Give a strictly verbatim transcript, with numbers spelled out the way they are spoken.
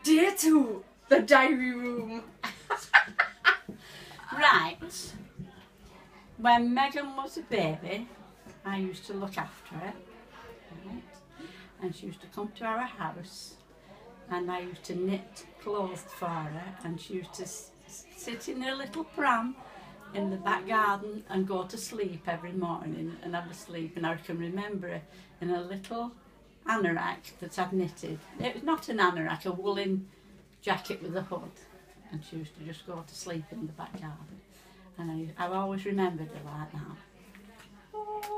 Day two, the diary room. Right. When Megan was a baby, I used to look after her. Right. And she used to come to our house, and I used to knit clothes for her, and she used to s sit in her little pram in the back garden and go to sleep every morning and have a sleep. And I can remember her in a little anorak that I'd knitted. It was not an anorak, a woolen jacket with a hood. And she used to just go to sleep in the back garden. And I, I've always remembered her like that.